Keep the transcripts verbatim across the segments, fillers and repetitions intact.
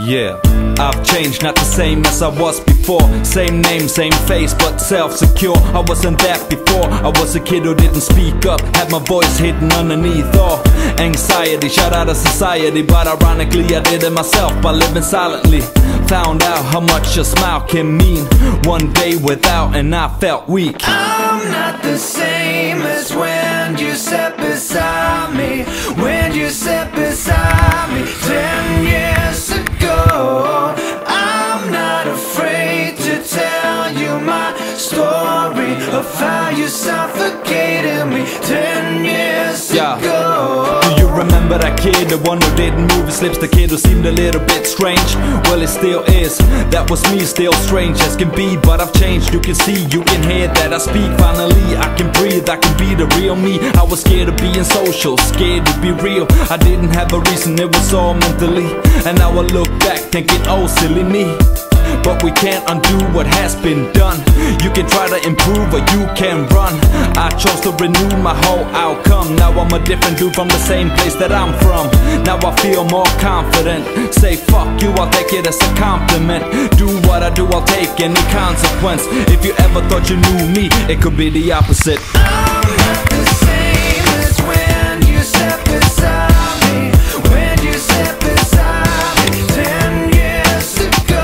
Yeah, I've changed, not the same as I was before. Same name, same face, but self-secure. I wasn't that before. I was a kid who didn't speak up, had my voice hidden underneath all anxiety. Shout out to society, but ironically I did it myself by living silently. Found out how much a smile can mean. One day without and I felt weak. I'm not the same as when you sat beside me. When you sat beside me ten years ago. I'm not afraid to tell you my story of how you suffocated me ten years yeah. ago. Do you remember that kid, the one who didn't move his lips, the kid who seemed a little bit strange? Well, it still is. That was me, still strange as can be, but I've changed. You can see, you can hear that I speak. Finally, I can breathe, I can be the real me. I was scared of being social, scared to be real. I didn't have a reason, it was all mentally. And now I look back thinking, oh, silly me. But we can't undo what has been done. You can try to improve or you can run. I chose to renew my whole outcome. Now I'm a different dude from the same place that I'm from. Now I feel more confident. Say fuck you, I'll take it as a compliment. Do what I do, I'll take any consequence. If you ever thought you knew me, it could be the opposite. I'm not the same as when you sat beside me. When you sat beside me ten years ago.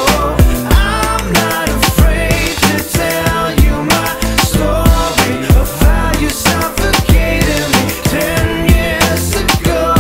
I'm not afraid to tell you my story of how you suffocated me ten years ago.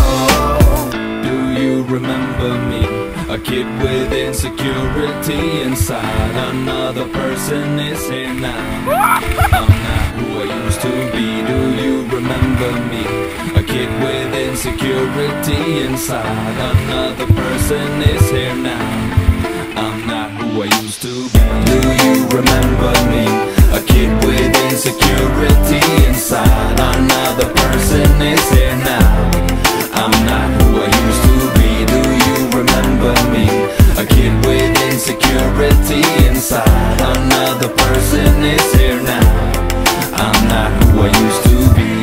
Do you remember me? A kid with insecurity inside. Another person is here now. I'm not who I used to be. Do you remember me? A kid with insecurity inside. Another person is here now. I'm not who I used to be. Do you remember me? A kid with insecurity inside. Another person is here now. I'm not who I used to be. Do you remember me? A kid with insecurity inside. Another person is here now. I'm not who I used to be.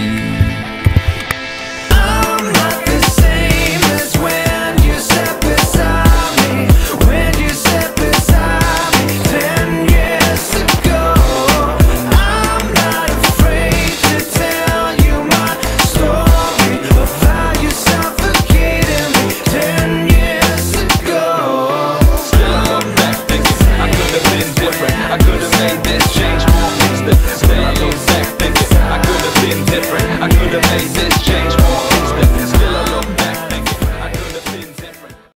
I'm not the same as when you sat beside me. When you sat beside me ten years ago. I'm not afraid to tell you my story of how you suffocated me ten years ago. Still look back thinking I could have been different. I could have made this change more instant. Still I look